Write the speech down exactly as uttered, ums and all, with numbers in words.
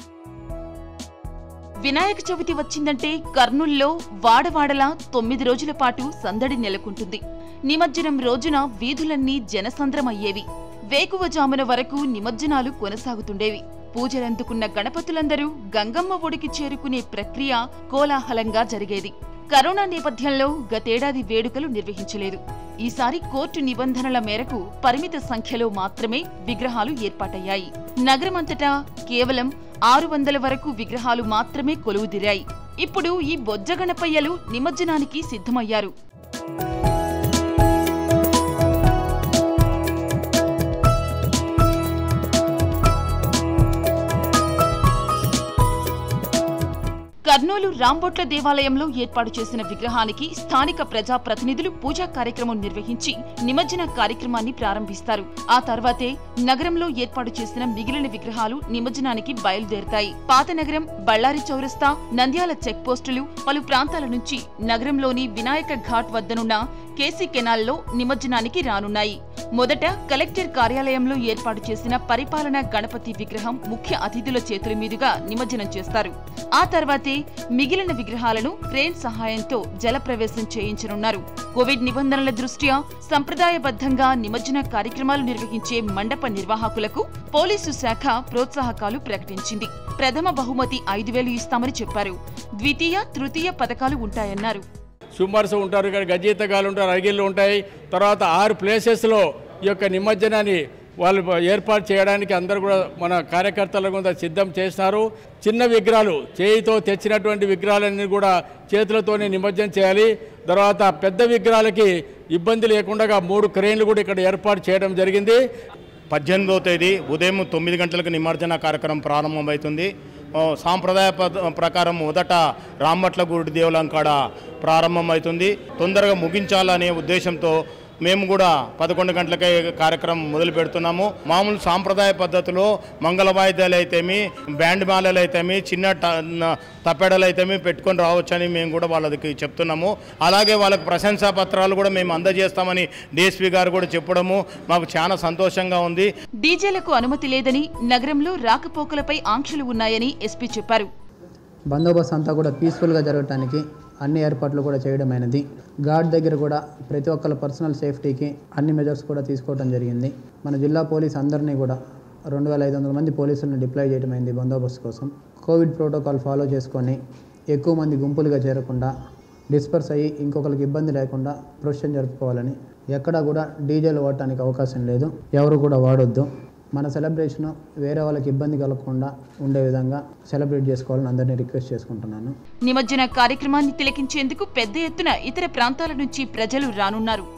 వినాయక చవితి వచ్చిందంటే కర్నూలులో వాడవాడలా తొమ్మిది రోజుల పాటు సందడి నెలకొంటుంది. నిమజ్జనం రోజున వీధులన్నీ జనసంద్రమయ్యేవి. వేకువజామున వరకు నిమజ్జనాలు కొనసాగుతుండేవి. పూజలందుకున్న గణపతులందరూ గంగమ్మ ఒడికి చేరుకునే ప్రక్రియ కోలాహలంగా జరిగేది. కరోనా నేపథ్యంలో గతేడాది వేడుకలు నిర్వహించలేదు. ఈసారి కోర్టు నిబంధనల మేరకు పరిమిత సంఖ్యలో మాత్రమే విగ్రహాలు ఏర్పాటయ్యాయి. నగరమంతటా కేవలం ఆరు వందల వరకు విగ్రహాలు మాత్రమే కొలువుదీరాయి. ఇప్పుడు ఈ బొజ్జ గణపయ్యలు నిమజ్జనానికి సిద్ధమయ్యారు. కర్నూలు రాంబొట్ల దేవాలయంలో ఏర్పాటు చేసిన విగ్రహానికి స్థానిక ప్రజా ప్రతినిధులు పూజా కార్యక్రమం నిర్వహించి నిమజ్జన కార్యక్రమాన్ని ప్రారంభిస్తారు. ఆ తర్వాతే నగరంలో ఏర్పాటు చేసిన మిగిలిన విగ్రహాలు నిమజ్జనానికి బయలుదేరుతాయి. పాత నగరం, బళ్ళారి చౌరస్తా, నంద్యాల చెక్ పోస్టులు, పలు ప్రాంతాల నుంచి నగరంలోని వినాయక ఘాట్ వద్దనున్న కేసీ కెనాల్లో నిమజ్జనానికి రానున్నాయి. మొదట కలెక్టర్ కార్యాలయంలో ఏర్పాటు చేసిన పరిపాలనా గణపతి విగ్రహం ముఖ్య అతిథుల చేతుల మీదుగా నిమజ్జనం చేస్తారు. ఆ తర్వాతే మిగిలిన విగ్రహాలను క్రేన్ సహాయంతో జలప్రవేశం చేయించనున్నారు. కోవిడ్ నిబంధనల దృష్ట్యా సంప్రదాయబద్ధంగా నిమజ్జన కార్యక్రమాలు నిర్వహించే మండప నిర్వాహకులకు పోలీసు శాఖ ప్రోత్సాహకాలు ప్రకటించింది. ప్రథమ బహుమతి ఐదు వేలు ఇస్తామని చెప్పారు. ద్వితీయ, తృతీయ పథకాలు ఉంటాయన్నారు. సుమార్స్ ఉంటారు, ఇక్కడ గజయితగాలు ఉంటారు, అరిగిళ్ళు ఉంటాయి. తర్వాత ఆరు ప్లేసెస్లో ఈ యొక్క నిమజ్జనాన్ని వాళ్ళు ఏర్పాటు చేయడానికి అందరూ కూడా మన కార్యకర్తలు కూడా సిద్ధం చేస్తున్నారు. చిన్న విగ్రహాలు చేయితో తెచ్చినటువంటి విగ్రహాలన్నీ కూడా చేతులతోనే నిమజ్జనం చేయాలి. తర్వాత పెద్ద విగ్రహాలకి ఇబ్బంది లేకుండా మూడు క్రేన్లు కూడా ఇక్కడ ఏర్పాటు చేయడం జరిగింది. పద్దెనిమిదవ తేదీ ఉదయం తొమ్మిది గంటలకు నిమజ్జన కార్యక్రమం ప్రారంభమవుతుంది. సాంప్రదాయ ప్రకారం మొదట రాంబట్ల గుడి దేవాలయం కాడ ప్రారంభమవుతుంది. తొందరగా ముగించాలనే ఉద్దేశంతో మేము కూడా పదకొండు గంటలకే కార్యక్రమం మొదలు పెడుతున్నాము. మామూలు సాంప్రదాయ పద్ధతిలో మంగళ వాయిద్యాలు అయితేమి, బ్యాండ్ మాలలు అయితేమి, చిన్న తప్పెడలు అయితేమి పెట్టుకొని రావచ్చని మేము కూడా వాళ్ళకి చెప్తున్నాము. అలాగే వాళ్ళకు ప్రశంసా పత్రాలు కూడా మేము అందజేస్తామని డిఎస్పీ గారు కూడా చెప్పడము మాకు చాలా సంతోషంగా ఉంది. డీజేలకు అనుమతి లేదని, నగరంలో రాకపోకలపై ఆంక్షలు ఉన్నాయని ఎస్పీ చెప్పారు. బందోబస్తు అంతా కూడా పీస్ఫుల్గా జరగడానికి అన్ని ఏర్పాట్లు కూడా చేయడమైనది. గార్డ్ దగ్గర కూడా ప్రతి ఒక్కరి పర్సనల్ సేఫ్టీకి అన్ని మెజర్స్ కూడా తీసుకోవడం జరిగింది. మన జిల్లా పోలీస్ అందరినీ కూడా రెండు వేల ఐదు వందల మంది పోలీసులను డిప్లాయ్ చేయడమైంది బందోబస్తు కోసం. కోవిడ్ ప్రోటోకాల్ ఫాలో చేసుకొని ఎక్కువ మంది గుంపులుగా చేరకుండా డిస్పర్స్ అయ్యి ఇంకొకరికి ఇబ్బంది లేకుండా ప్రొసెషన్ జరుపుకోవాలని. ఎక్కడా కూడా డీజేలు వాడటానికి అవకాశం లేదు, ఎవరు కూడా వాడొద్దు. మన సెలబ్రేషన్ వేరే వాళ్ళకి ఇబ్బంది కలగకుండా ఉండే విధంగా సెలబ్రేట్ చేసుకోవాలని అందరినీ రిక్వెస్ట్ చేసుకుంటున్నాను. నిమజ్జన కార్యక్రమాన్ని తిలకించేందుకు పెద్ద ఎత్తున ఇతర ప్రాంతాల నుంచి ప్రజలు రానున్నారు.